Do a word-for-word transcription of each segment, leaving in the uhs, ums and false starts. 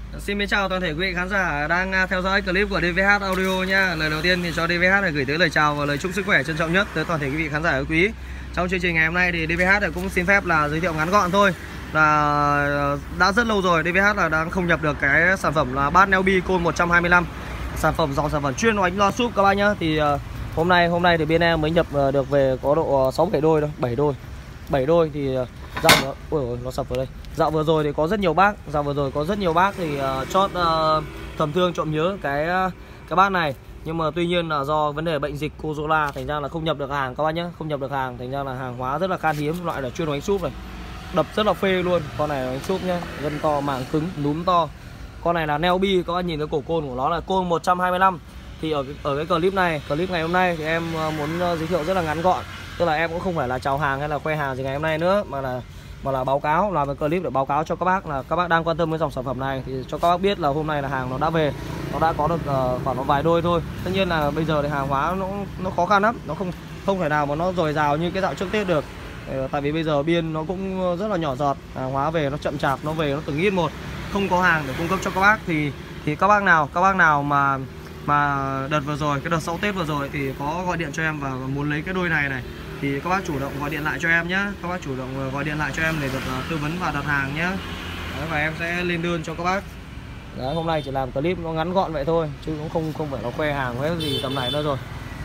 Xin mến chào toàn thể quý vị khán giả đang theo dõi clip của đê vê hát Audio nha. Lời đầu tiên thì cho đê vê hát này gửi tới lời chào và lời chúc sức khỏe trân trọng nhất tới toàn thể quý vị khán giả quý. Trong chương trình ngày hôm nay thì đê vê hát cũng xin phép là giới thiệu ngắn gọn thôi. Là đã rất lâu rồi đê vê hát là đang không nhập được cái sản phẩm là bát Nelby Côn một trăm hai mươi lăm. Sản phẩm dòng sản phẩm chuyên đánh loa súp các bác nhá. Thì uh, hôm nay hôm nay thì bên em mới nhập uh, được về có độ sáu bảy đôi thôi, bảy đôi. bảy đôi thì uh, dạo nó ôi nó sập vào đây. Dạo vừa rồi thì có rất nhiều bác, dạo vừa rồi có rất nhiều bác thì uh, chót uh, thầm thương trộm nhớ cái uh, cái bát này. Nhưng mà tuy nhiên là do vấn đề bệnh dịch Corona thành ra là không nhập được hàng các bác nhé, không nhập được hàng thành ra là hàng hóa rất là khan hiếm, loại là chuyên đánh súp này. Đập rất là phê luôn, con này là đánh súp nhá, gân to, màng cứng, núm to. Con này là Nelby, các bác nhìn cái cổ côn của nó là côn một trăm hai mươi lăm. Thì ở cái, ở cái clip này, clip ngày hôm nay thì em muốn giới thiệu rất là ngắn gọn. Tức là em cũng không phải là chào hàng hay là khoe hàng gì ngày hôm nay nữa, mà là mà là báo cáo, làm cái clip để báo cáo cho các bác là các bác đang quan tâm với dòng sản phẩm này thì cho các bác biết là hôm nay là hàng nó đã về, nó đã có được uh, khoảng nó vài đôi thôi. Tất nhiên là bây giờ thì hàng hóa nó nó khó khăn lắm, nó không không thể nào mà nó dồi dào như cái dạo trước Tết được. Uh, tại vì bây giờ biên nó cũng rất là nhỏ giọt, hàng hóa về nó chậm chạp, nó về nó từng ít một, không có hàng để cung cấp cho các bác. Thì thì các bác nào các bác nào mà mà đợt vừa rồi, cái đợt sau Tết vừa rồi thì có gọi điện cho em và muốn lấy cái đôi này này thì các bác chủ động gọi điện lại cho em nhé. Các bác chủ động gọi điện lại cho em để được uh, tư vấn và đặt hàng nhé. Đấy, và em sẽ lên đơn cho các bác. Đấy, hôm nay chỉ làm clip nó ngắn gọn vậy thôi chứ cũng không không phải nó khoe hàng hay gì tầm này nữa rồi.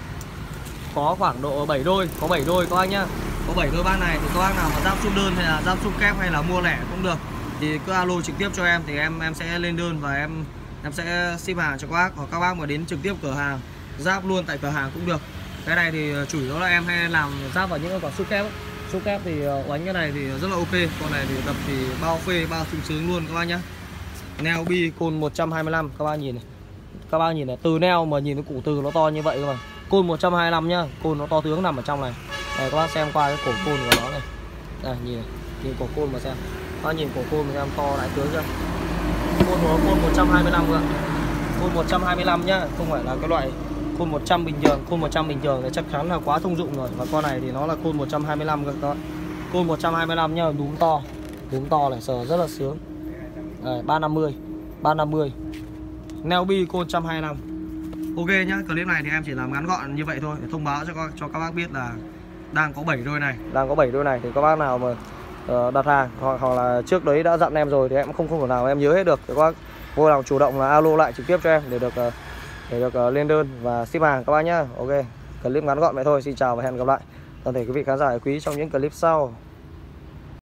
Có khoảng độ bảy đôi, có bảy đôi các bác nhá. Có bảy đôi bác này thì các bác nào mà giáp súp đơn hay là giáp súp kép hay là mua lẻ cũng được thì cứ alo trực tiếp cho em thì em em sẽ lên đơn và em em sẽ ship hàng cho các bác, hoặc các bác mà đến trực tiếp cửa hàng giáp luôn tại cửa hàng cũng được. Cái này thì chủ yếu là em hay làm giáp vào những cái quả súp kép. Súp kép thì đánh cái này thì rất là ok. Con này thì đập thì bao phê, bao sung sướng luôn các bác nhá. Nelby côn một trăm hai mươi lăm, các bác nhìn này. Các bác nhìn này, từ neo mà nhìn cái củ từ nó to như vậy cơ mà. Côn một trăm hai mươi lăm nhá, côn nó to tướng nằm ở trong này. Này các bác xem qua cái cổ côn của nó này. Đây nhìn này, nhìn cổ côn mà xem. Các bác nhìn cổ côn mà xem to đại tướng chưa? Côn nó côn một trăm hai mươi lăm cơ. Côn một trăm hai mươi lăm nhá, không phải là cái loại côn một trăm bình thường. Côn một trăm bình thường thì chắc chắn là quá thông dụng rồi. Và con này thì nó là côn một trăm hai mươi lăm cơ các bạn. Côn một trăm hai mươi lăm nhá, núm to. Núm to này, sờ rất là sướng. Đây, ba trăm năm mươi. ba trăm năm mươi. Nelby côn một trăm hai mươi lăm. Ok nhá, clip này thì em chỉ làm ngắn gọn như vậy thôi để thông báo cho các, cho các bác biết là đang có bảy đôi này, đang có bảy đôi này thì các bác nào mà uh, đặt hàng hoặc, hoặc là trước đấy đã dặn em rồi thì em cũng không không thể nào em nhớ hết được. Các bác vô lòng chủ động là alo lại trực tiếp cho em để được uh, để được uh, lên đơn và ship hàng các bác nhá. Ok, clip ngắn gọn vậy thôi. Xin chào và hẹn gặp lại toàn thể quý vị khán giả quý trong những clip sau.